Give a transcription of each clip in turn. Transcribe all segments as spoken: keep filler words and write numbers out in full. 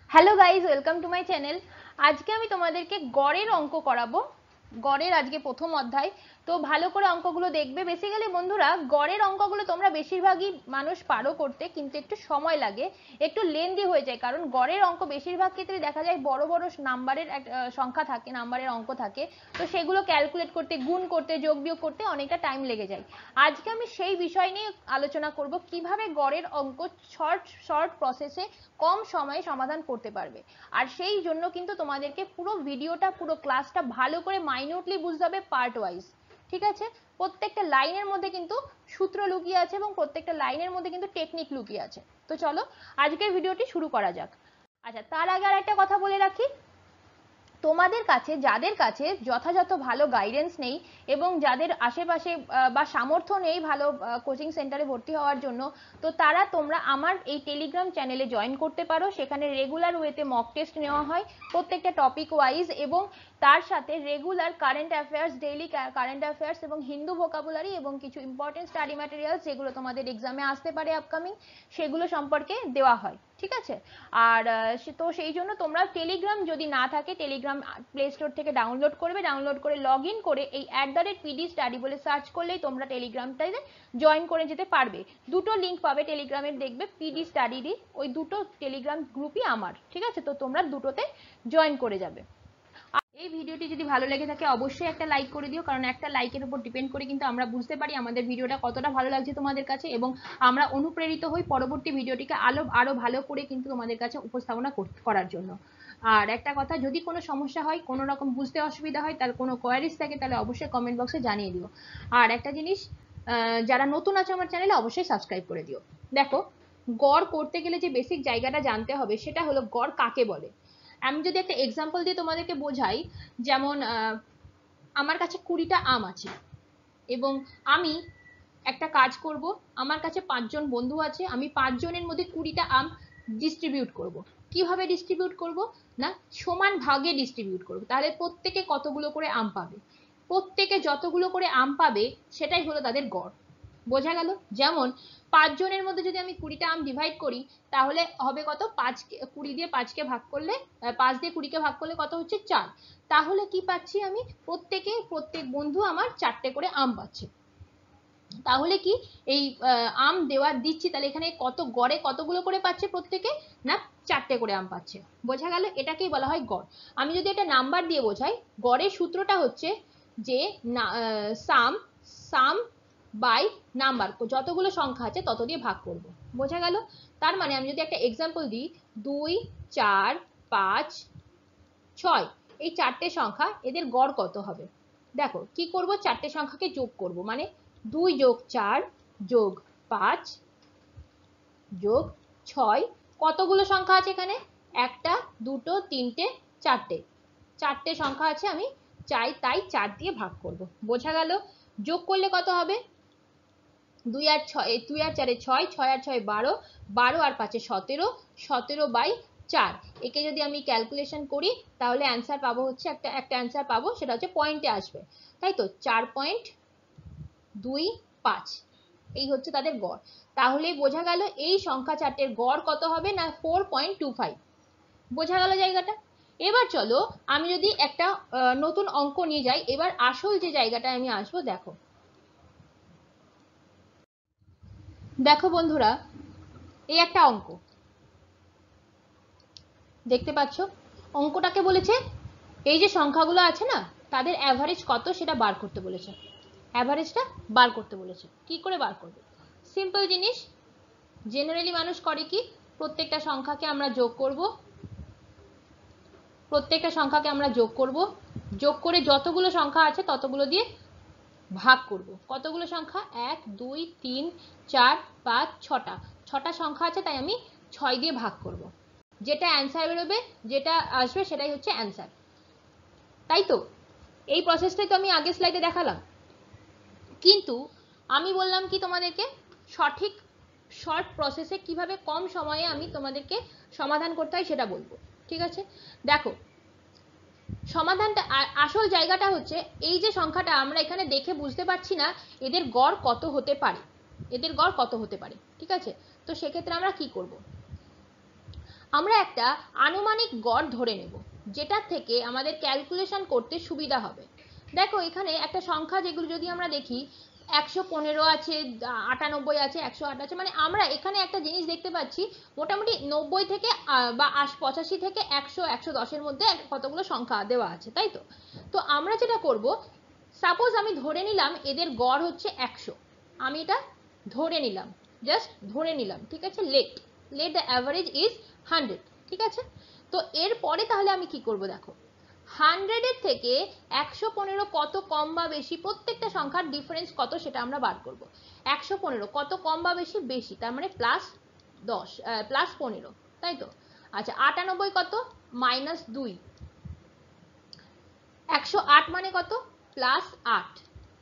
Hello guys, welcome to my channel. আজকে আমি তোমাদেরকে গড়ের অঙ্ক করাবো। গড়ের আজকে প্রথম অধ্যায়, তো ভালো করে অঙ্কগুলো দেখবে। বেসিক্যালি বন্ধুরা, গড়ের অঙ্কগুলো তোমরা বেশিরভাগই মানুষ পারো করতে, কিন্তু একটু সময় লাগে, একটু লেন্দি হয়ে যায়। কারণ গড়ের অঙ্ক বেশিরভাগ ক্ষেত্রে দেখা যায় বড় বড় নাম্বারের সংখ্যা থাকে, নাম্বারের অঙ্ক থাকে, তো সেগুলো ক্যালকুলেট করতে, গুণ করতে, যোগ বিয়োগ করতে অনেকটা টাইম লেগে যায়। আজকে আমি সেই বিষয় নিয়ে আলোচনা করব, কিভাবে গড়ের অঙ্ক শর্ট শর্ট প্রসেসে কম সময়ে সমাধান করতে পারবে। আর সেই জন্য কিন্তু তোমাদেরকে পুরো ভিডিওটা, পুরো ক্লাসটা ভালো করে মাইনিউটলি বুঝতে হবে, পার্ট ওয়াইজ। ঠিক আছে? প্রত্যেকটা লাইনের মধ্যে কিন্তু সূত্র লুকিয়ে আছে এবং প্রত্যেকটা লাইনের মধ্যে কিন্তু টেকনিক লুকিয়ে আছে। তো চলো আজকের ভিডিওটি শুরু করা যাক। আচ্ছা, তার আগে আর একটা কথা বলে রাখি, তোমাদের কাছে, যাদের কাছে যথাযথ ভালো গাইডেন্স নেই এবং যাদের আশেপাশে বা সামর্থ্য নেই ভালো কোচিং সেন্টারে ভর্তি হওয়ার জন্য, তো তারা তোমরা আমার এই টেলিগ্রাম চ্যানেলে জয়েন করতে পারো। সেখানে রেগুলার ওয়েতে মক টেস্ট নেওয়া হয় প্রত্যেকটা টপিক ওয়াইজ, এবং তার সাথে regular current affairs, daily current affairs এবং হিন্দু ভোকাবুলারি এবং কিছু ইম্পর্টেন্ট স্টাডি ম্যাটেরিয়ালস যেগুলো তোমাদের এক্সামে আসতে পারে আপকামিং, সেগুলো সম্পর্কে দেওয়া হয়। ঠিক আছে? আর তো সেই জন্য তোমরা টেলিগ্রাম যদি না থাকে, টেলিগ্রাম প্লে স্টোর থেকে ডাউনলোড করবে, ডাউনলোড করে লগ ইন করে এই at the rate PD study বলে সার্চ করলেই তোমরা টেলিগ্রামটাতে জয়েন করে যেতে পারবে। দুটো লিঙ্ক পাবে টেলিগ্রামের, দেখবে পিডি স্টাডিরই, ওই দুটো টেলিগ্রাম গ্রুপই আমার। ঠিক আছে? তো তোমরা দুটোতে জয়েন করে যাবে। এই ভিডিওটি যদি ভালো লেগে থাকে অবশ্যই একটা লাইক করে দিও, কারণ একটা লাইকের উপর ডিপেন্ড করে কিন্তু আমরা বুঝতে পারি আমাদের ভিডিওটা কতটা ভালো লাগছে তোমাদের কাছে, এবং আমরা অনুপ্রেরিত হই পরবর্তী ভিডিওটিকে আলো আরো ভালো করে কিন্তু তোমাদের কাছে উপস্থাপনা করার জন্য। আর একটা কথা, যদি কোনো সমস্যা হয়, কোনো রকম বুঝতে অসুবিধা হয়, তার কোনো কোয়ারিজ থাকে, তাহলে অবশ্যই কমেন্ট বক্সে জানিয়ে দিও। আর একটা জিনিস, যারা নতুন আছে আমার চ্যানেলে অবশ্যই সাবস্ক্রাইব করে দিও। দেখো, গড় করতে গেলে যে বেসিক জায়গাটা জানতে হবে সেটা হলো গড় কাকে বলে। আমি যদি একটা এক্সাম্পল দিয়ে তোমাদেরকে বোঝাই, যেমন আমার কাছে কুড়িটা আম আছে এবং আমি একটা কাজ করব, আমার কাছে পাঁচজন বন্ধু আছে, আমি পাঁচজনের মধ্যে কুড়িটা আম ডিস্ট্রিবিউট করব। কিভাবে ডিস্ট্রিবিউট করব না, সমান ভাগে ডিস্ট্রিবিউট করব। তাহলে প্রত্যেকে কতগুলো করে আম পাবে, প্রত্যেকে যতগুলো করে আম পাবে সেটাই হলো তাদের গড়। বোঝা গেল? যেমন পাঁচজনের মধ্যে যদি আমি কুড়িটা আম ডিভাইড করি, তাহলে হবে কত, পাঁচ, কুড়ি দিয়ে পাঁচকে ভাগ করলে, পাঁচ দিয়ে কুড়িকে ভাগ করলে কত হচ্ছে, চার। তাহলে কি পাচ্ছি আমি, প্রত্যেকে, প্রত্যেক বন্ধু আমার চারটে করে আম পাচ্ছে। তাহলে কি, এই আম দেওয়ার দিচ্ছি, তাহলে এখানে কত গড়ে কতগুলো করে পাচ্ছে প্রত্যেকে, না চারটে করে আম পাচ্ছে। বোঝা গেল? এটাকেই বলা হয় গড়। আমি যদি এটা নাম্বার দিয়ে বোঝাই, গড়ের সূত্রটা হচ্ছে যে সাম সাম বাই নাম্বার, যতগুলো সংখ্যা আছে তত দিয়ে ভাগ করব। বোঝা গেল? তার মানে আমি যদি একটা এক্সাম্পল দিই, দুই, চার, পাঁচ, ছয়, এই চারটে সংখ্যা, এদের গড় কত হবে। দেখো কি করব, চারটে সংখ্যাকে যোগ করব, মানে দুই যোগ চার যোগ পাঁচ যোগ ছয়, কতগুলো সংখ্যা আছে এখানে, একটা, দুটো, তিনটে, চারটে, চারটে সংখ্যা আছে, আমি চাই তাই চার দিয়ে ভাগ করব। বোঝা গেল? যোগ করলে কত হবে, দুই আর ছয়, দুই আর চারে ছয়, ছয় আর ছয় বারো, বারো আর পাঁচে সতেরো, সতেরো বাই চার। একে যদি আমি ক্যালকুলেশন করি তাহলে অ্যান্সার পাবো হচ্ছে, একটা একটা অ্যান্সার পাবো, সেটা হচ্ছে পয়েন্টে আসবে, তাই তো, চার পয়েন্ট দুই পাঁচ, এই হচ্ছে তাদের গড়। তাহলে বোঝা গেল এই সংখ্যা চারটের গড় কত হবে, না ফোর পয়েন্ট টু ফাইভ। বোঝা গেল জায়গাটা? এবার চলো আমি যদি একটা নতুন অঙ্ক নিয়ে যাই, এবার আসল যে জায়গাটা আমি আসবো, দেখো দেখো বন্ধুরা, এই একটা অঙ্ক দেখতে পাচ্ছ, অঙ্কটাকে বলেছে এই যে সংখ্যাগুলো আছে না, তাদের অ্যাভারেজ কত সেটা বার করতে বলেছে। অ্যাভারেজটা বার করতে বলেছে। কি করে বার করবে? সিম্পল জিনিস, জেনারেলি মানুষ করে কি, প্রত্যেকটা সংখ্যাকে আমরা যোগ করব, প্রত্যেকটা সংখ্যাকে আমরা যোগ করব, যোগ করে যতগুলো সংখ্যা আছে ততগুলো দিয়ে ভাগ করব। কতগুলো সংখ্যা, এক, দুই, তিন, চার, পাঁচ, ছটা, ছটা সংখ্যা আছে, তাই আমি ছয় দিয়ে ভাগ করব। যেটা অ্যান্সার বেরোবে, যেটা আসবে সেটাই হচ্ছে অ্যান্সার, তাই তো? এই প্রসেসটাই তো আমি আগের স্লাইডে দেখালাম। কিন্তু আমি বললাম কি তোমাদেরকে, সঠিক শর্ট প্রসেসে কিভাবে কম সময়ে আমি তোমাদেরকে সমাধান করতে হয় সেটা বলবো। ঠিক আছে? দেখো, সমাধানটা, আসল জায়গাটা হচ্ছে এই যে সংখ্যাটা আমরা এখানে দেখে বুঝতে পারছি না এদের গড় কত হতে পারে, এদের গড় কত হতে পারে। ঠিক আছে? তো সেক্ষেত্রে আমরা কি করব, আমরা একটা আনুমানিক গড় ধরে নেব, যেটার থেকে আমাদের ক্যালকুলেশন করতে সুবিধা হবে। দেখো এখানে একটা সংখ্যা, যেগুলো যদি আমরা দেখি একশো পনেরো আছে, আটানব্বই আছে, একশো আট আছে, মানে আমরা এখানে একটা জিনিস দেখতে পাচ্ছি মোটামুটি নব্বই থেকে বা পঁচাশি থেকে একশো একশো দশের মধ্যে কতগুলো সংখ্যা দেওয়া আছে, তাই তো? তো আমরা যেটা করব, সাপোজ আমি ধরে নিলাম এদের গড় হচ্ছে একশো, আমি এটা ধরে নিলাম, জাস্ট ধরে নিলাম, ঠিক আছে? Let let the average is hundred, ঠিক আছে? তো এরপরে তাহলে আমি কি করব, দেখো হান্ড্রেডের থেকে একশো পনেরো কত কম বা বেশি, প্রত্যেকটা সংখ্যার ডিফারেন্স কত সেটা আমরা বার করব। একশো পনেরো কত কম বা বেশি, বেশি, তার মানে প্লাস দশ, প্লাস পনেরো, তাই তো? আচ্ছা, আটানব্বই কত, মাইনাস দুই। একশো আট মানে কত, প্লাস আট।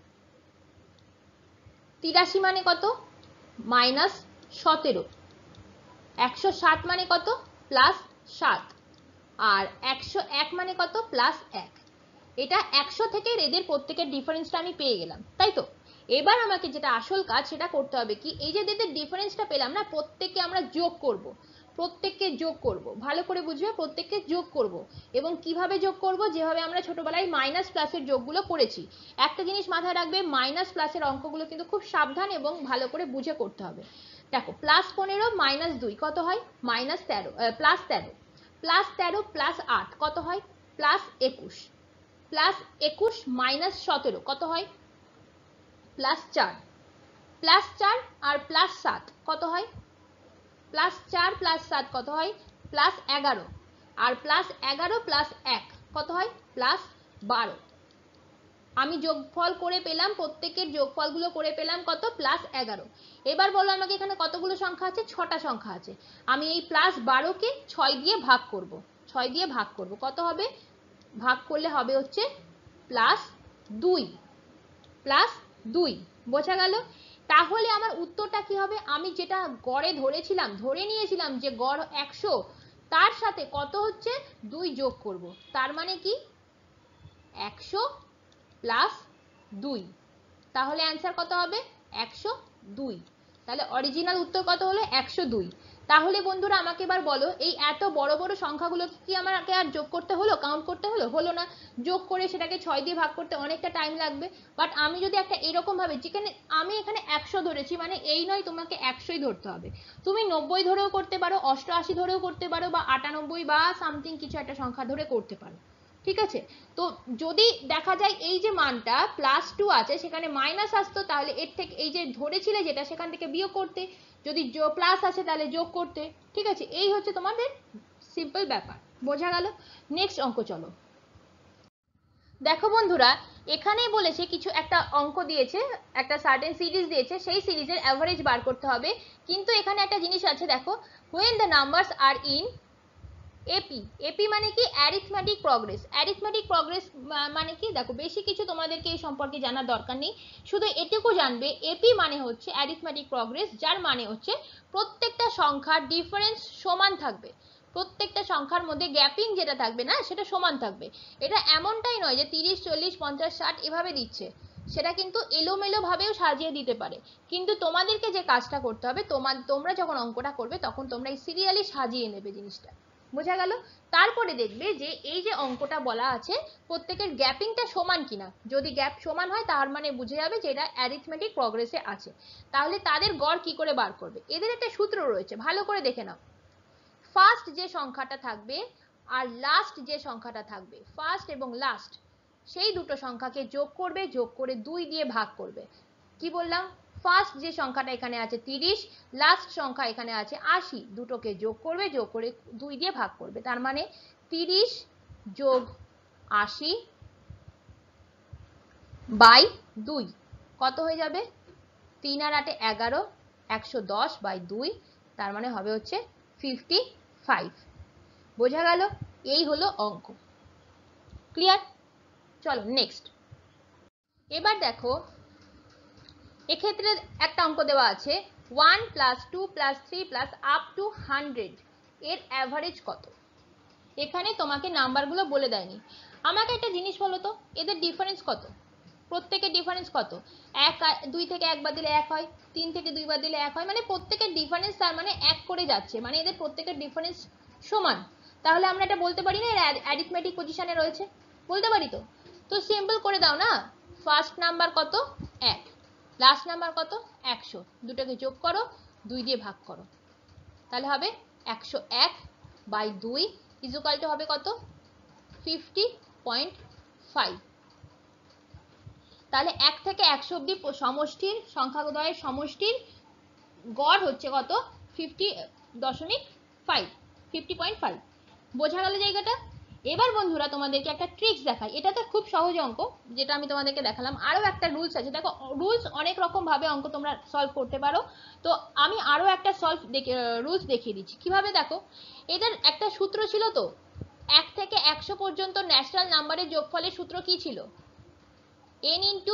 তিরাশি মানে কত, মাইনাস সতেরো। একশো ষাট মানে কত, প্লাস সাত। আর একশো এক মানে কত, প্লাস এক। এটা একশো থেকে এদের প্রত্যেকের ডিফারেন্সটা আমি পেয়ে গেলাম, তাই তো? এবার আমাকে যেটা আসল কাজ সেটা করতে হবে কি, এই যে এদের ডিফারেন্সটা পেলাম না, প্রত্যেককে আমরা যোগ করব, প্রত্যেককে যোগ করব, ভালো করে বুঝবে, প্রত্যেককে যোগ করব। এবং কিভাবে যোগ করব, যেভাবে আমরা ছোটবেলায় মাইনাস প্লাসের যোগগুলো করেছি। একটা জিনিস মাথায় রাখবে, মাইনাস প্লাসের অঙ্কগুলো কিন্তু খুব সাবধান এবং ভালো করে বুঝে করতে হবে। দেখো প্লাস পনেরো মাইনাস দুই কত হয়, মাইনাস তেরো, প্লাস তেরো। প্লাস তেরো প্লাস আট কত হয়, প্লাস একুশ। প্লাস একুশ মাইনাস সতেরো কত হয়, প্লাস চার। প্লাস চার আর প্লাস সাত কত হয়, প্লাস চার প্লাস সাত কত হয়, প্লাস এগারো। আর প্লাস এগারো প্লাস এক কত হয়, প্লাস বারো। আমি যোগফল করে পেলাম, প্রত্যেকের যোগফলগুলো করে পেলাম কত, প্লাস এগারো। এবার বলো আমাকে এখানে কতগুলো সংখ্যা আছে, ছটা সংখ্যা আছে। আমি এই প্লাস বারোকে ছয় দিয়ে ভাগ করব, ছয় দিয়ে ভাগ করব, কত হবে, ভাগ করলে হবে হচ্ছে প্লাস দুই, প্লাস দুই। বোঝা গেল? তাহলে আমার উত্তরটা কি হবে, আমি যেটা গড়ে ধরেছিলাম, ধরে নিয়েছিলাম যে গড় একশো, তার সাথে কত হচ্ছে, দুই যোগ করব, তার মানে কি একশো প্লাস দুই। তাহলে অ্যান্সার কত হবে, একশো দুই। তাহলে অরিজিনাল উত্তর কত হলো, একশো দুই। তাহলে বন্ধুরা আমাকে এবার বলো, এই এত বড় বড় সংখ্যাগুলো কি আমাকে আর যোগ করতে হলো, কাউন্ট করতে হলো, হলো না। যোগ করে সেটাকে ছয় দিয়ে ভাগ করতে অনেকটা টাইম লাগবে। বাট আমি যদি একটা এরকম ভাবে, যেখানে আমি এখানে একশো ধরেছি, মানে এই নয় তোমাকে একশোই ধরতে হবে, তুমি নব্বই ধরেও করতে পারো, অষ্টআশি ধরেও করতে পারো, বা আটানব্বই বা সামথিং কিছু একটা সংখ্যা ধরে করতে পারো, ঠিক আছে? তো যদি দেখা যায় এই যে মানটা প্লাস টু আছে, সেখানে মাইনাস আসতো, তাহলে এর থেকে এই যে ধরেছিলে যেটা, সেখান থেকে বিয়োগ করতে। যদি প্লাস আছে তাহলে যোগ করতে, ঠিক আছে? এই হচ্ছে তোমাদের সিম্পল ব্যাপার। বোঝা গেল? নেক্সট অঙ্ক চলো। দেখো বন্ধুরা, এখানে বলেছে কিছু একটা অঙ্ক দিয়েছে, একটা সার্টেন সিরিজ দিয়েছে, সেই সিরিজের অ্যাভারেজ বার করতে হবে। কিন্তু এখানে একটা জিনিস আছে, দেখো, when the numbers are in AP. AP মানে কি, অ্যারিথমেটিক প্রগ্রেস। অ্যারিথমেটিক প্রগ্রেস মানে কি, দেখো বেশি কিছু তোমাদেরকে এই সম্পর্কে জানার দরকার নেই, শুধু এটুকু জানবে, এপি মানে হচ্ছে অ্যারিথমেটিক প্রগ্রেস, যার মানে হচ্ছে প্রত্যেকটা সংখ্যার ডিফারেন্স সমান থাকবে, প্রত্যেকটা সংখ্যার মধ্যে গ্যাপিং যেটা থাকবে না, সেটা সমান থাকবে। এটা এমনটাই নয় যে তিরিশ চল্লিশ পঞ্চাশ ষাট এভাবে দিচ্ছে, সেটা কিন্তু এলোমেলো ভাবেও সাজিয়ে দিতে পারে। কিন্তু তোমাদেরকে যে কাজটা করতে হবে, তোমার তোমরা যখন অঙ্কটা করবে তখন তোমরা এই সিরিয়ালি সাজিয়ে নেবে জিনিসটা। বোঝা গেল? তারপরে দেখবে যে এই যে অঙ্কটা বলা আছে, প্রত্যেকের গ্যাপিংটা সমান কিনা। যদি গ্যাপ সমান হয় তার মানে বুঝে যাবে যে এটা অ্যারিথমেটিক প্রগ্রেসে আছে। তাহলে তাদের গড় কি করে বার করবে, এদের একটা সূত্র রয়েছে, ভালো করে দেখে নাও। ফার্স্ট যে সংখ্যাটা থাকবে আর লাস্ট যে সংখ্যাটা থাকবে, ফার্স্ট এবং লাস্ট, সেই দুটো সংখ্যাকে যোগ করবে, যোগ করে দুই দিয়ে ভাগ করবে। কি বললাম, ফার্স্ট যে সংখ্যাটা এখানে আছে তিরিশ, লাস্ট সংখ্যা এখানে আছে আশি, দুটোকে যোগ করবে, যোগ করে দুই দিয়ে ভাগ করবে। তার মানে তিরিশ যোগ আশি বাই দুই কত হয়ে যাবে, তিন আর আটে এগারো, একশো দশ বাই দুই, তার মানে হবে হচ্ছে ফিফটি ফাইভ। বোঝা গেল? এই হলো অঙ্ক। ক্লিয়ার? চলো নেক্সট। এবার দেখো, এক্ষেত্রে একটা অঙ্ক দেওয়া আছে, one plus two plus three plus up to hundred এর অ্যাভারেজ কত। এখানে তোমাকে নাম্বারগুলো বলে দেয়নি। আমাকে একটা জিনিস বলো তো, এদের ডিফারেন্স কত, প্রত্যেকের ডিফারেন্স কত? এক, দুই থেকে এক বাদ দিলে এক হয়, তিন থেকে দুই বাদ দিলে এক হয়, মানে প্রত্যেকের ডিফারেন্স তার মানে এক করে যাচ্ছে, মানে এদের প্রত্যেকের ডিফারেন্স সমান, তাহলে আমরা এটা বলতে পারি না অ্যারিথমেটিক পজিশনে রয়েছে, বলতে পারি তো। তো সিম্পল করে দাও না, ফার্স্ট নাম্বার কত এক, লাস্ট নাম্বার কত একশো, দুটোকে যোগ করো, দুই দিয়ে ভাগ করো, তাহলে হবে একশো এক বাই দুই ইকুয়াল টু হবে কত ফিফটি পয়েন্ট ফাইভ। তাহলে এক থেকে একশো অব্দি সমষ্টির সংখ্যাদ্বয়ের সমষ্টির গড় হচ্ছে কত ফিফটি দশমিক ফাইভ, ফিফটি পয়েন্ট ফাইভ। বোঝা গেল জায়গাটা? এবার বন্ধুরা তোমাদেরকে একটা ট্রিক্স দেখাই, এটা তো খুব সহজ অঙ্ক যেটা আমি তোমাদেরকে দেখালাম। আরও একটা রুলস আছে, দেখো রুলস অনেক রকম ভাবে অঙ্ক তোমরা সলভ করতে পারো, তো আমি আরও একটা সলভ রুলস দেখিয়ে দিচ্ছি কিভাবে। দেখো এটার একটা সূত্র ছিল, তো এক থেকে একশো পর্যন্ত ন্যাচারাল নাম্বারের যোগফলের সূত্র কি ছিল, n into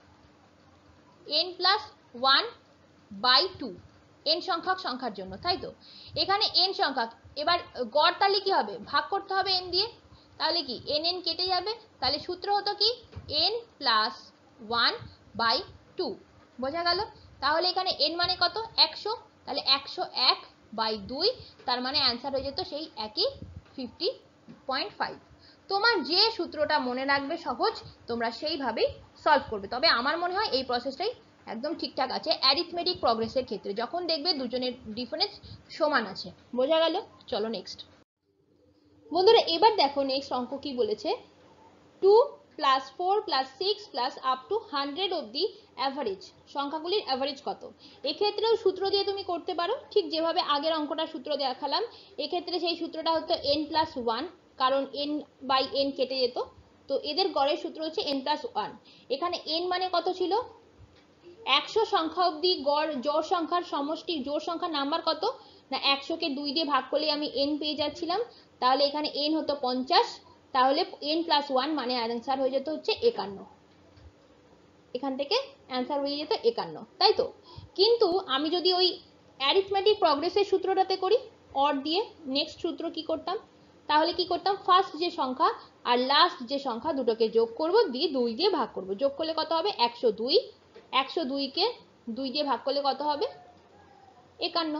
n plus one by two, n সংখ্যক সংখ্যার জন্য, তাই তো। এখানে n সংখ্যক, এবার গড় তাহলে কি হবে, ভাগ করতে হবে n দিয়ে, তাহলে কি n n কেটে যাবে, তাহলে সূত্র হতো কি n plus one by two. বোঝা গেল? তাহলে এখানে n মানে কত একশো, তাহলে একশো এক বাই দুই, তার মানে অ্যান্সার হয়ে যেত সেই একই ফিফটি পয়েন্ট ফাইভ। তোমার যে সূত্রটা মনে রাখবে সহজ, তোমরা সেইভাবেই সলভ করবে। তবে আমার মনে হয় এই প্রসেসটাই একদম ঠিকঠাক আছে অ্যারিথমেটিক প্রগ্রেসের ক্ষেত্রে, যখন দেখবে দুজনের ডিফারেন্স সমান আছে। বোঝা গেল? চলো নেক্সট বন্ধুরা, এবার দেখো নেক্সট অঙ্ক কি বলেছে, two plus four plus six plus up to hundred অব্দি অ্যাভারেজ সংখ্যাগুলির অ্যাভারেজ কত। এক্ষেত্রেও সূত্র দিয়ে তুমি করতে পারো, ঠিক যেভাবে আগের অঙ্কটা সূত্র দেখালাম। এক্ষেত্রে সেই সূত্রটা হতো এন প্লাস ওয়ান, কারণ এন বাই এন কেটে যেত, তো এদের গড়ের সূত্র হচ্ছে এন প্লাস ওয়ান। এখানে এন মানে কত ছিল, একশো সংখ্যা অব্দি গড় জোড় সংখ্যার সমষ্টি, জোড় সংখ্যার নাম্বার কত না একশোকে দুই দিয়ে ভাগ করলে আমি এন পেয়ে যাচ্ছিলাম, তাহলে এখানে এন হতো পঞ্চাশ, তাহলে এন প্লাস ওয়ান মানে অ্যান্সার হয়ে যেত হচ্ছে একান্ন, এখান থেকে অ্যান্সার হয়ে যেত একান্ন, তাই তো। কিন্তু আমি যদি ওই অ্যারিথমেটিক প্রগ্রেসের সূত্রটাতে করি অর দিয়ে, নেক্সট সূত্র কি করতাম, তাহলে কি করতাম, ফার্স্ট যে সংখ্যা আর লাস্ট যে সংখ্যা দুটোকে যোগ করব, দিয়ে দুই দিয়ে ভাগ করব, যোগ করলে কত হবে একশো দুই, একশো দুইকে দুই দিয়ে ভাগ করলে কত হবে একান্ন।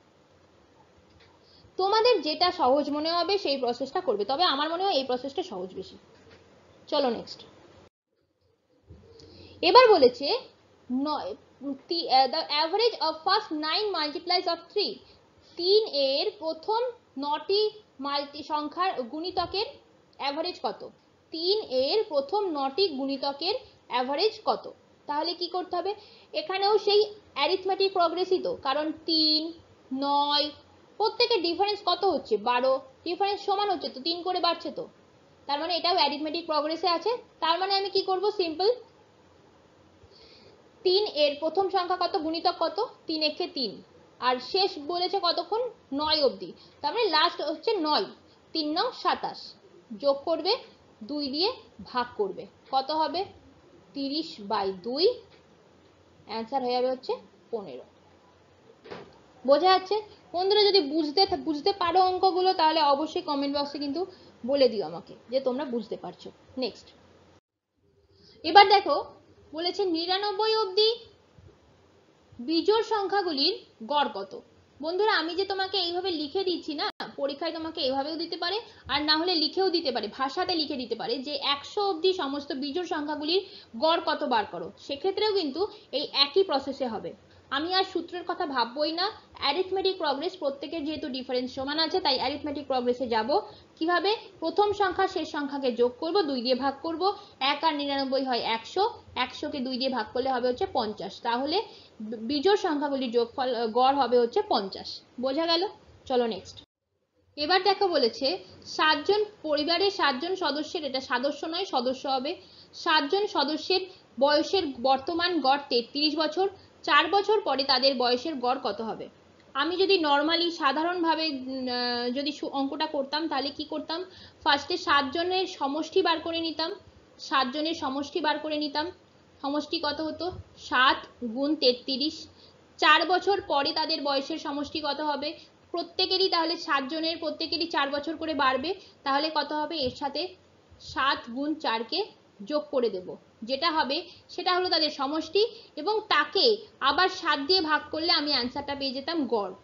তোমাদের যেটা সহজ মনে হবে সেই প্রসেসটা করবে, তবে আমার মনে হয় এই প্রসেসটা সহজ বেশি। চলো নেক্সট। এবার বলেছে the average of first nine multiplies of three, তিন এর প্রথম নটি মাল্টি সংখ্যার গুণিতকের অ্যাভারেজ কত, তিন এর প্রথম নটি গুণিতকের অ্যাভারেজ কত। তাহলে কি করতে হবে, এখানেও সেই অ্যারিথমেটিক প্রগ্রেসই তো, কারণ তিন নয় প্রত্যেকের ডিফারেন্স কত হচ্ছে বারো, ডিফারেন্স সমান হচ্ছে তো, তিন করে বাড়ছে তো, তার মানে এটাও অ্যারিথমেটিক প্রগ্রেসে আছে। তার মানে আমি কি করব, সিম্পল তিন এর প্রথম সংখ্যা কত গুণিতক কত, তিন একে তিন, আর শেষ বলেছে কতক্ষণ নয় অবধি, তার মানে লাস্ট হচ্ছে নয়, তিন নং সাতাশ, যোগ করবে দুই দিয়ে ভাগ করবে, কত হবে তিরিশ বাই দুই, অ্যান্সার হয়ে যাবে হচ্ছে পনেরো। বোঝা যাচ্ছে বন্ধুরা? যদি বুঝতে বুঝতে পারো অঙ্কগুলো তাহলে অবশ্যই কমেন্ট বক্সে কিন্তু বলে দিও আমাকে যে তোমরা বুঝতে পারছো। নেক্সট এবার দেখো বলেছে নিরানব্বই অবধি বিজোড় সংখ্যাগুলির গড় কত। বন্ধুরা আমি যে তোমাকে এইভাবে লিখে দিচ্ছি না, পরীক্ষায় তোমাকে এইভাবেও দিতে পারে আর না হলে লিখেও দিতে পারে, ভাষাতে লিখে দিতে পারে যে একশো অবধি সমস্ত বিজোড় সংখ্যাগুলির গড় কত বার করো, সেক্ষেত্রেও কিন্তু এই একই প্রসেসে হবে। আমি আর সূত্রের কথা ভাববই না, অ্যারিথমেটিক প্রগ্রেস প্রত্যেকের যেহেতু ডিফারেন্স সমান আছে তাই অ্যারিথমেটিক প্রগ্রেসে যাব। কিভাবে, প্রথম সংখ্যা শেষ সংখ্যাকে যোগ করব, দুই দিয়ে ভাগ করব, এক আর নিরানব্বই হয় একশো, একশোকে দুই দিয়ে ভাগ করলে হবে হচ্ছে পঞ্চাশ, তাহলে বিজোড় সংখ্যাগুলির যোগফল গড় হবে হচ্ছে পঞ্চাশ। বোঝা গেল? চলো নেক্সট। এবার দেখো বলেছে সাতজন পরিবারের সাতজন সদস্যের, এটা সদস্য নয় সদস্য হবে, সাতজন সদস্যের বয়সের বর্তমান গড় তেত্রিশ বছর, চার বছর পরে তাদের বয়সের গড় কত হবে। আমি যদি নর্মালি সাধারণভাবে যদি অঙ্কটা করতাম তাহলে কি করতাম, ফার্স্টে সাতজনের সমষ্টি বার করে নিতাম, সাতজনের সমষ্টি বার করে নিতাম, সমষ্টি কত হতো সাত গুণ তেত্রিশ, চার বছর পরে তাদের বয়সের সমষ্টি কত হবে, প্রত্যেকেরই তাহলে সাতজনের প্রত্যেকেরই চার বছর করে বাড়বে, তাহলে কত হবে এর সাথে সাত গুণ চারকে যোগ করে দেব, যেটা হবে সেটা হলো তাদের সমষ্টি, এবং তাকে আবার সাত দিয়ে ভাগ করলে আমি অ্যান্সারটা পেয়ে যেতাম গড়।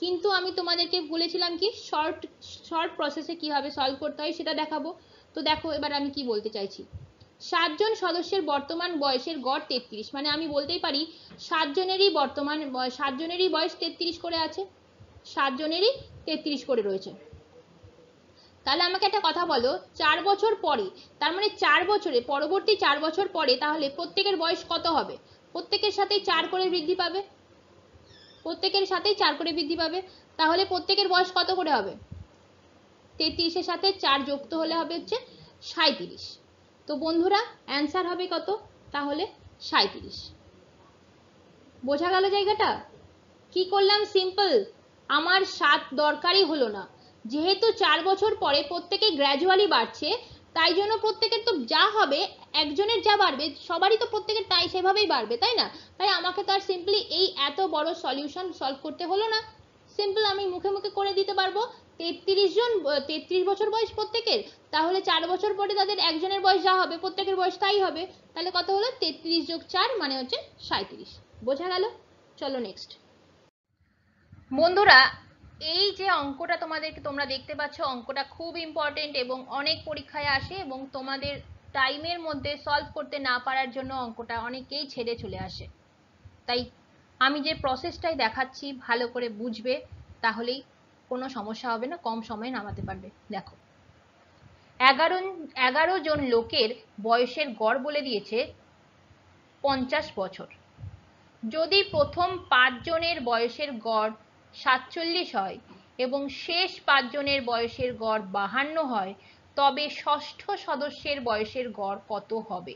কিন্তু আমি তোমাদেরকে বলেছিলাম কি শর্ট শর্ট প্রসেসে কিভাবে সলভ করতে হয় সেটা দেখাবো। তো দেখো এবার আমি কি বলতে চাইছি, সাতজন সদস্যের বর্তমান বয়সের গড় তেত্রিশ, মানে আমি বলতেই পারি সাতজনেরই বর্তমান সাতজনেরই বয়স তেত্রিশ করে আছে, সাতজনেরই তেত্রিশ করে রয়েছে। তাহলে আমাকে একটা কথা বলো, চার বছর পরে, তার মানে চার বছরে পরবর্তী চার বছর পরে তাহলে প্রত্যেকের বয়স কত হবে? প্রত্যেকের সাথেই চার করে বৃদ্ধি পাবে, প্রত্যেকের সাথেই চার করে বৃদ্ধি পাবে। তাহলে প্রত্যেকের বয়স কত করে হবে? তেত্রিশের সাথে চার যুক্ত হলে হবে হচ্ছে সাঁইত্রিশ। তো বন্ধুরা অ্যান্সার হবে কত? তাহলে সাঁইত্রিশ। বোঝা গেল জায়গাটা? কি করলাম, সিম্পল, আমার সাত দরকারই হলো না, যেহেতু চার বছর পরে প্রত্যেকে গ্র্যাজুয়ালি বাড়ছে, তাই জন্য প্রত্যেকের তো যা হবে, একজনের যা বাড়বে সবারই তো প্রত্যেকের তাই সেভাবেই বাড়বে, তাই না? তাই আমাকে তো আর সিম্পলি এই এত বড় সলিউশন সলভ করতে হলো না, সিম্পল আমি মুখে মুখে করে দিতে পারবো। তেত্রিশ জন তেত্রিশ বছর বয়স প্রত্যেকের, তাহলে চার বছর পরে তাদের একজনের বয়স যা হবে প্রত্যেকের বয়স তাই হবে, তাহলে কত হলো? তেত্রিশ যোগ চার মানে হচ্ছে সাঁইত্রিশ। বোঝা গেল? চলো নেক্সট। বন্ধুরা এই যে অঙ্কটা তোমাদেরকে তোমরা দেখতে পাচ্ছ, অঙ্কটা খুব ইম্পর্টেন্ট এবং অনেক পরীক্ষায় আসে, এবং তোমাদের টাইমের মধ্যে সলভ করতে না পারার জন্য অঙ্কটা অনেকেই ছেড়ে চলে আসে। তাই আমি যে প্রসেসটাই দেখাচ্ছি ভালো করে বুঝবে, তাহলেই কোনো সমস্যা হবে না, কম সময়ে নামাতে পারবে। দেখো, এগারো এগারো জন লোকের বয়সের গড় বলে দিয়েছে পঞ্চাশ বছর। যদি প্রথম পাঁচ জনের বয়সের গড় সাতচল্লিশ হয় এবং শেষ পাঁচজনের বয়সের গড় বাহান্ন হয়, তবে ষষ্ঠ সদস্যের বয়সের গড় কত হবে?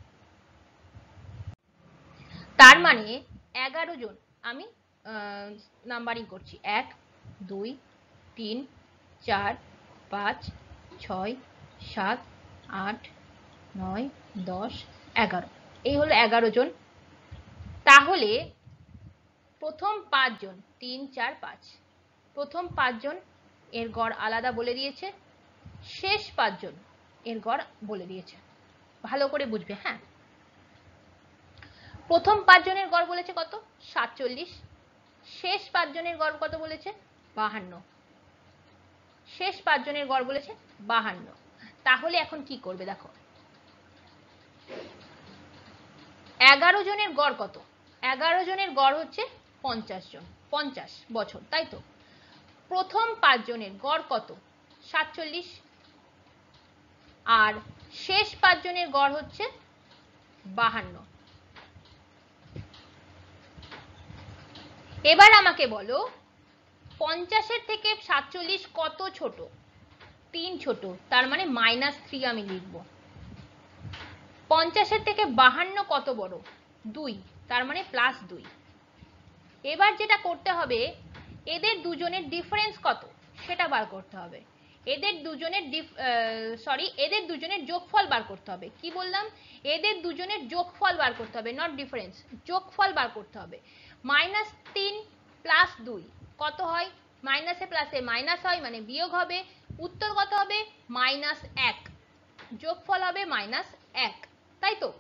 তার মানে এগারো জন, আমি নাম্বারিং করছি, এক দুই তিন চার পাঁচ ছয় সাত আট নয় দশ এগারো, এই হলো এগারো জন। তাহলে প্রথম পাঁচজন, তিন চার পাঁচ, প্রথম পাঁচজন এর গড় আলাদা বলে দিয়েছে, শেষ পাঁচজন এর গড় বলে দিয়েছে, ভালো করে বুঝবে। হ্যাঁ, প্রথম পাঁচজনের গড় বলেছে কত? সাতচল্লিশ। শেষ পাঁচজনের গড় কত বলেছে? বাহান্ন। শেষ পাঁচজনের গড় বলেছে বাহান্ন। তাহলে এখন কি করবে দেখো, এগারো জনের গড় কত? এগারো জনের গড় হচ্ছে পঞ্চাশ জন, পঞ্চাশ বছর, তাই তো? প্রথম পাঁচজনের গড় কত? সাতচল্লিশ। আর শেষ পাঁচজনের গড় হচ্ছে বাহান্ন। এবার আমাকে বলো, পঞ্চাশের থেকে সাতচল্লিশ কত ছোট? তিন ছোট, তার মানে মাইনাস থ্রি আমি লিখব। পঞ্চাশের থেকে বাহান্ন কত বড়? দুই, তার মানে প্লাস দুই। এবার যেটা করতে হবে, এদের দুজনের ডিফারেন্স কত সেটা বার করতে হবে। এদের দুজনের সরি এদের দুজনের যোগফল বার করতে হবে। কি বললাম? এদের দুজনের যোগফল বার করতে হবে, নট ডিফারেন্স, যোগফল বার করতে হবে। মাইনাস তিন প্লাস দুই কত হয়? মাইনাসে প্লাসে মাইনাস হয়, মানে বিয়োগ হবে। উত্তর কত হবে? মাইনাস এক। যোগফল হবে মাইনাস এক, তাই তো?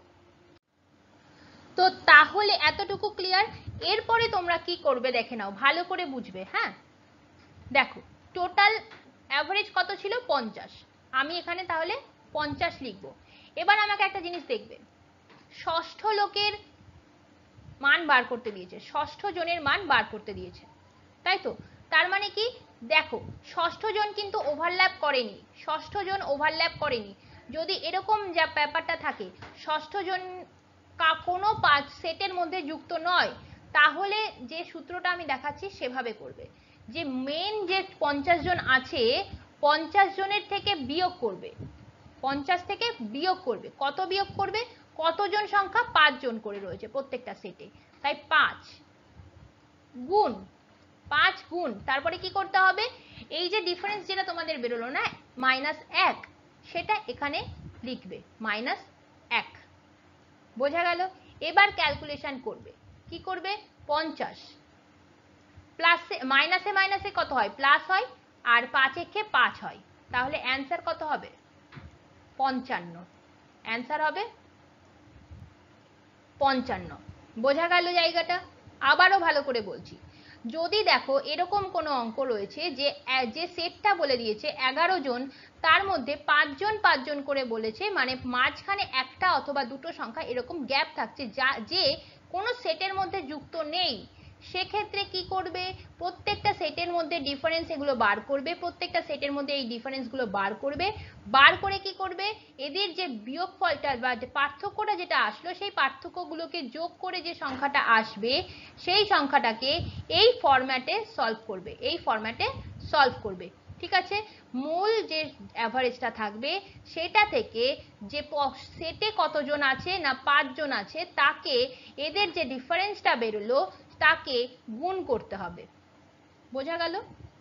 তো তাহলে এতটুকু ক্লিয়ার। এরপরে তোমরা কি করবে দেখে নাও, ভালো করে বুঝবে। হ্যাঁ, দেখো টোটাল অ্যাভারেজ কত ছিল? পঞ্চাশ। আমি এখানে তাহলে পঞ্চাশ লিখব। এবার আমাকে একটা জিনিস দেখবে, ষষ্ঠ লোকের মান বার করতে দিয়েছে, ষষ্ঠ জনের মান বার করতে দিয়েছে, তাই তো? তার মানে কি, দেখো ষষ্ঠ জন কিন্তু ওভারল্যাপ করেনি, ষষ্ঠ জন ওভারল্যাপ করেনি। যদি এরকম যা ব্যাপারটা থাকে, ষষ্ঠ জন কোনো পাঁচ সেটের মধ্যে যুক্ত নয়, তাহলে যে সূত্রটা আমি দেখাচ্ছি সেভাবে করবে, যে মেন যে পঞ্চাশ জন আছে, পঞ্চাশ জনের থেকে বিয়োগ করবে, পঞ্চাশ থেকে বিয়োগ করবে। কত বিয়োগ করবে? কতজন সংখ্যা? পাঁচ জন করে রয়েছে প্রত্যেকটা সেটে, তাই পাঁচ গুণ পাঁচ গুণ তারপরে কি করতে হবে, এই যে ডিফারেন্স যেটা তোমাদের বেরোলো না মাইনাস এক, সেটা এখানে লিখবে মাইনাস এক। বোঝা গেল? এবার ক্যালকুলেশন করবে। কি করবে? পঞ্চাশ প্লাসে মাইনাসে মাইনাসে কত হয়? প্লাস হয়, আর পাঁচ একে পাঁচ হয়, তাহলে অ্যান্সার কত হবে? পঞ্চান্ন। অ্যান্সার হবে পঞ্চান্ন। বোঝা গেল জায়গাটা? আবারও ভালো করে বলছি, যদি দেখো এরকম কোনো অঙ্ক রয়েছে যে যে সেটটা বলে দিয়েছে এগারো জন, তার মধ্যে পাঁচজন পাঁচজন করে বলেছে, মানে মাঝখানে একটা অথবা দুটো সংখ্যা এরকম গ্যাপ থাকছে যা যে কোনো সেটের মধ্যে যুক্ত নেই, সেক্ষেত্রে কি করবে, প্রত্যেকটা সেটের মধ্যে ডিফারেন্স এগুলো বার করবে, প্রত্যেকটা সেটের মধ্যে এই ডিফারেন্সগুলো বার করবে, বার করে কি করবে, এদের যে বিয়োগফলটা বা পার্থক্যটা যেটা আসলো সেই পার্থক্যগুলোকে যোগ করে যে সংখ্যাটা আসবে সেই সংখ্যাটাকে এই ফরম্যাটে সলভ করবে, এই ফরম্যাটে সলভ করবে। ঠিক আছে, মূল যে অ্যাভারেজটা থাকবে সেটা থেকে যে সেটে কতজন আছে না পাঁচজন আছে তাকে এদের যে ডিফারেন্সটা বেরোলো তাকে গুণ করতে হবে। বোঝা গেল?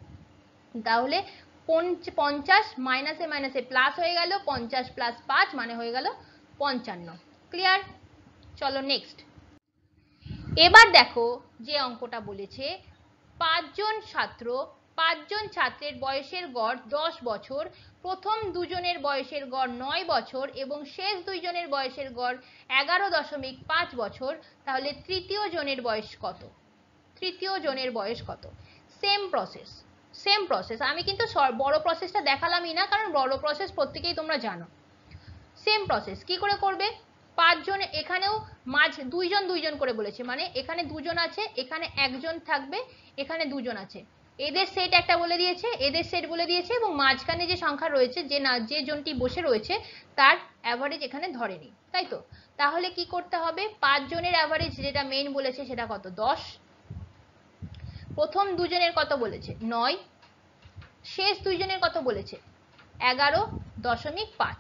তাহলে পঞ্চাশ মাইনাসে মাইনাসে প্লাস হয়ে গেল, পঞ্চাশ প্লাস পাঁচ মানে হয়ে গেল পঞ্চান্ন। ক্লিয়ার? চলো নেক্সট। এবার দেখো যে অঙ্কটা বলেছে পাঁচজন ছাত্র পাঁচজন ছাত্রের বয়সের গড় দশ বছর, প্রথম দুজনের বয়সের গড় নয় বছর এবং শেষ দুইজনের বয়সের গড় এগারো দশমিক পাঁচ বছর, তাহলে তৃতীয় জনের বয়স কত? তৃতীয় জনের বয়স কত? Same process, same process. আমি কিন্তু বড় প্রসেসটা দেখালামই না, কারণ বড় প্রসেস প্রত্যেকেই তোমরা জানো। সেম প্রসেস কি করে করবে, পাঁচজন, এখানেও মাঝ দুইজন দুইজন করে বলেছে, মানে এখানে দুজন আছে, এখানে একজন থাকবে, এখানে দুজন আছে, এদের সেট একটা বলে দিয়েছে, এদের সেট বলে দিয়েছে, এবং মাঝখানে যে সংখ্যা রয়েছে যে না যে জনটি বসে রয়েছে তার অ্যাভারেজ এখানে ধরেনি, তাই তো? তাহলে কি করতে হবে, পাঁচ জনের অ্যাভারেজ যেটা মেইন বলেছে সেটা কত? দশ। প্রথম দুজনের কত বলেছে? নয়। শেষ দুইজনের কত বলেছে? এগারো দশমিক পাঁচ,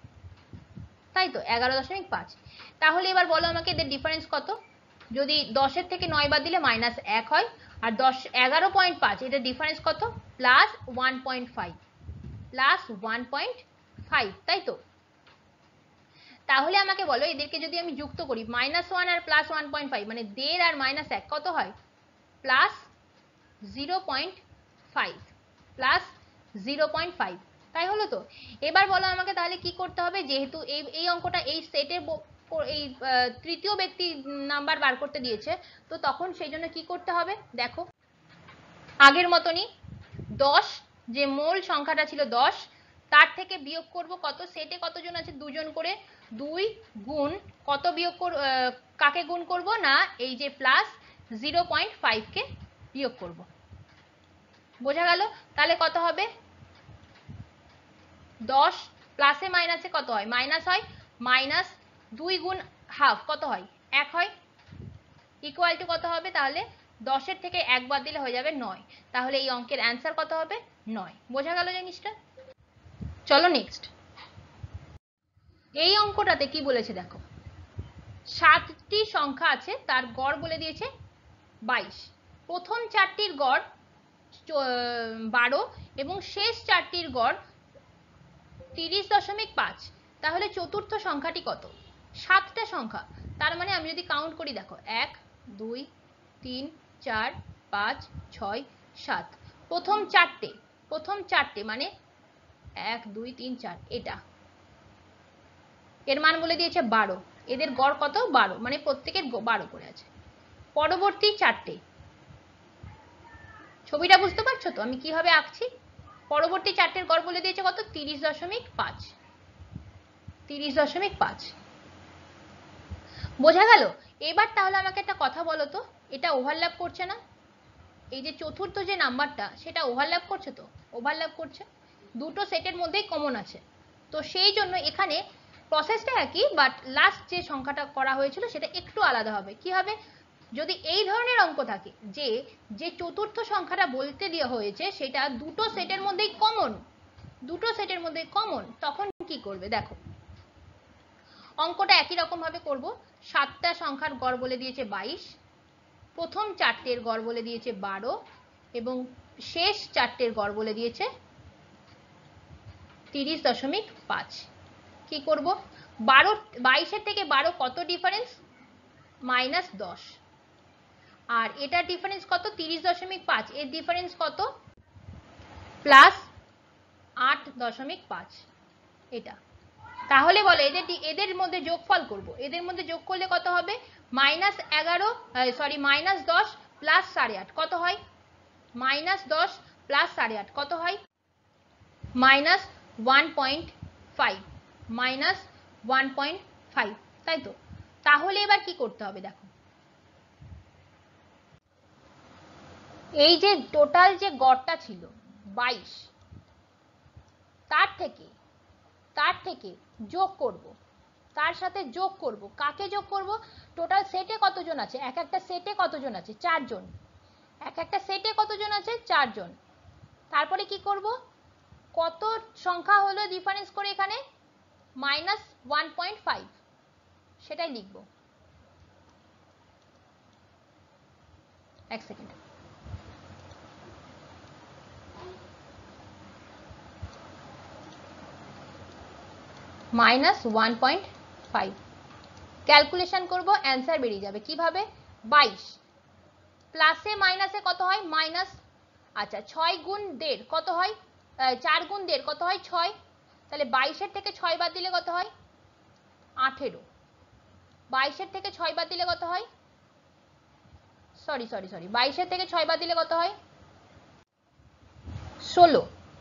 তাই তো? এগারো দশমিক পাঁচ। তাহলে এবার বলো আমাকে এদের ডিফারেন্স কত? যদি দশের থেকে নয় বাদ দিলে মাইনাস এক হয়, আর দশ এগারো পয়েন্ট পাঁচ এটার ডিফারেন্স কত? Plus one point five, plus one point five, তাই তো? তাহলে আমাকে বলো এদেরকে যদি আমি যুক্ত করি, মাইনাস ওয়ান আর প্লাস ওয়ান পয়েন্ট ফাইভ মানে দেড় আর মাইনাস এক কত হয়? Plus zero point five, plus zero point five, তাই হলো তো? এবার বলো আমাকে তাহলে কি করতে হবে, যেহেতু এই এই অঙ্কটা এই সেটের এই তৃতীয় ব্যক্তি নাম্বার বার করতে দিয়েছে, তো তখন সেই জন্য কি করতে হবে দেখো, আগের মতনই দশ, যে মূল সংখ্যাটা ছিল দশ, তার থেকে বিয়োগ করব কত, সেটে কতজন আছে? দুজন করে, দুই গুণ কত বিয়োগ কর, কাকে গুণ করব না এই যে প্লাস জিরো পয়েন্ট ফাইভ কে বিয়োগ করব। বোঝা গেল? তাহলে কত হবে? দশ প্লাসে মাইনাসে কত হয়? মাইনাস হয়, মাইনাস দুই গুণ হাফ কত হয়? এক হয়, ইকুয়াল টু কত হবে তাহলে? দশের থেকে এক বাদ দিলে হয়ে যাবে নয়। তাহলে এই অঙ্কের অ্যান্সার কত হবে? নয়। বোঝা গেল জিনিসটা? চলো নেক্সট। এই অঙ্কটাতে কি বলেছে দেখো, সাতটি সংখ্যা আছে, তার গড় বলে দিয়েছে বাইশ, প্রথম চারটির গড় বারো এবং শেষ চারটির গড় তিরিশ দশমিক পাঁচ, তাহলে চতুর্থ সংখ্যাটি কত? সাতটা সংখ্যা, তার মানে আমি যদি কাউন্ট করি দেখো, এক দুই তিন চার পাঁচ ছয় সাত, প্রথম চারটে, প্রথম চারটে মানে এক দুই তিন চার, এটা এর মান বলে দিয়েছে বারো, এদের গড় কত? বারো, মানে প্রত্যেকের বারো করে আছে। পরবর্তী চারটে, ছবিটা বুঝতে পারছো তো আমি কিভাবে আঁকছি? পরবর্তী চারটের গড় বলে দিয়েছে কত? তিরিশ দশমিক পাঁচ, তিরিশ দশমিক পাঁচ। বোঝা গেল? এবার তাহলে আমাকে একটা কথা বলো তো, এটা ওভারল্যাপ করছে না? এই যে চতুর্থ যে নাম্বারটা সেটা ওভারল্যাপ করছে তো? ওভারল্যাপ করছে, দুটো সেটের মধ্যেই কমন আছে, তো সেই জন্য এখানে প্রসেসটা একই, বাট লাস্ট যে সংখ্যাটা করা হয়েছিল সেটা একটু আলাদা হবে। কি হবে? যদি এই ধরনের অঙ্ক থাকে যে যে চতুর্থ সংখ্যাটা বলতে দেওয়া হয়েছে সেটা দুটো সেটের মধ্যেই কমন, দুটো সেটের মধ্যে কমন, তখন কি করবে দেখো, অঙ্কটা একই রকম ভাবে করব। সাতটা সংখ্যার গড় বলে দিয়েছে বাইশ, প্রথম চারটের গড় বলে দিয়েছে বারো এবং শেষ চারটের গড় বলে দিয়েছে তিরিশ দশমিক পাঁচ। কি করব? বারো, বাইশের থেকে বারো কত ডিফারেন্স? মাইনাস দশ, আর এটার ডিফারেন্স কত? তিরিশ দশমিক পাঁচ, এর ডিফারেন্স কত? প্লাস আট দশমিক পাঁচ, এটা। তাহলে বলো এদের এদের মধ্যে যোগফল করব, এদের মধ্যে যোগ করলে কত হবে? মাইনাস এগারো, সরি মাইনাস দশ প্লাস সাড়ে আট কত হয়? মাইনাস দশ প্লাস সাড়ে আট কত হয়? Minus one point five, minus one point five, তাই তো? তাহলে এবার কি করতে হবে দেখো, এই যে টোটাল যে গড়টা ছিল বাইশ, তার থেকে তার থেকে যোগ করব, তার সাথে যোগ করব, কাকে যোগ করব? টোটাল সেটে কতজন আছে? এক একটা সেটে কতজন আছে? চারজন। এক একটা সেটে কতজন আছে? চারজন। তারপরে কি করব? কত সংখ্যা হলো ডিফারেন্স করে এখানে? মাইনাস ওয়ান পয়েন্ট ফাইভ, সেটাই লিখব। এক second. Minus one point five calculation করবো, অ্যান্সার বেরিয়ে যাবে। কিভাবে? বাইশ প্লাসে মাইনাসে কত হয়? মাইনাস, আচ্ছা ছয় গুণ দেড় কত হয়? চার গুণ দেড় কত হয়? ছয়। তাহলে বাইশের থেকে ছয় বাদ দিলে কত হয়? আঠেরো। বাইশের থেকে ছয় বাদ দিলে কত হয়? সরি সরি সরি বাইশের থেকে ছয় বাদ দিলে কত হয়? ষোলো।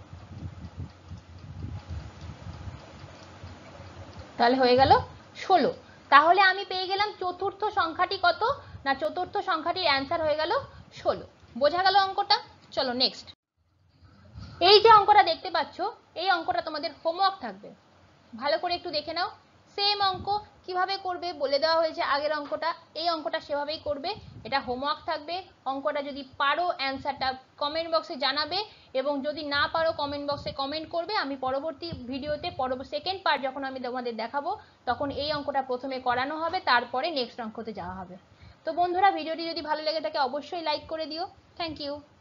তাহলে হয়ে গেল ষোলো। তাহলে আমি পেয়ে গেলাম চতুর্থ সংখ্যাটি কত না, চতুর্থ সংখ্যাটির অ্যান্সার হয়ে গেল ষোলো। বোঝা গেল অঙ্কটা? চলো নেক্সট। এই যে অঙ্কটা দেখতে পাচ্ছ, এই অঙ্কটা তোমাদের হোমওয়ার্ক থাকবে, ভালো করে একটু দেখে নাও। সেম অঙ্ক কিভাবে করবে বলে দেওয়া হয়েছে আগের অঙ্কটা, এই অঙ্কটা সেভাবেই করবে, এটা হোমওয়ার্ক থাকবে। অঙ্কটা যদি পারো অ্যান্সারটা কমেন্ট বক্সে জানাবে, এবং যদি না পারো কমেন্ট বক্সে কমেন্ট করবে। আমি পরবর্তী ভিডিওতে পরবর্তী সেকেন্ড পার্ট যখন আমি তোমাদের দেখাবো, তখন এই অঙ্কটা প্রথমে করানো হবে, তারপরে নেক্সট অঙ্কতে যাওয়া হবে। তো বন্ধুরা, ভিডিওটি যদি ভালো লেগে থাকে অবশ্যই লাইক করে দিও। Thank you.